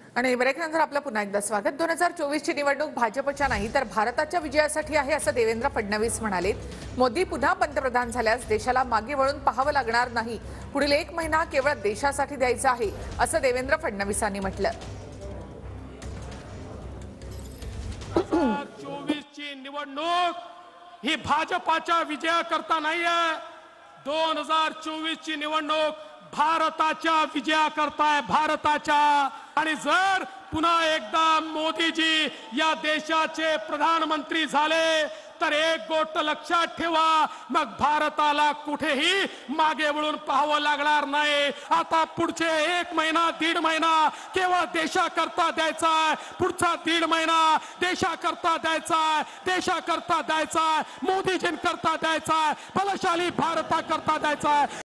आणि ब्रेकनंतर आपलं पुन्हा एकदा स्वागत। 2024 ची निवडणूक भाजपच्या नाही तर भारताच्या विजयासाठी आहे असं देवेंद्र फडणवीस म्हणाले। मोदी पुन्हा पंतप्रधान झाल्यास देशाला मागे वळून पाहावं लागणार नाही। पुढील 1 महिना केवळ देशासाठी द्यायचा आहे असं देवेंद्र फडणवीसांनी म्हटलं। 2024 ची निवडणूक ही भाजपाच्या विजयाकरता नाहीये। 2024 ची निवडणूक भारताच्या विजयाकरता आहे, भारताच्या। आणि जर पुन्हा एकदा मोदीजी या देशाचे प्रधानमंत्री झाले तर एक गोष्ट लक्षात ठेवा, मग भारताला कुठेही मागे वळून पाहावं लागणार नाही। आता पुढचे 1 महिना 1.5 महिना केवळ देशाकरता द्यायचा आहे। पुढचा 1.5 महिना देशाकरता द्यायचा आहे, देशाकरता द्यायचा आहे, मोदीजींकरता द्यायचा आहे, बलशाली भारताकरता द्यायचा आहे।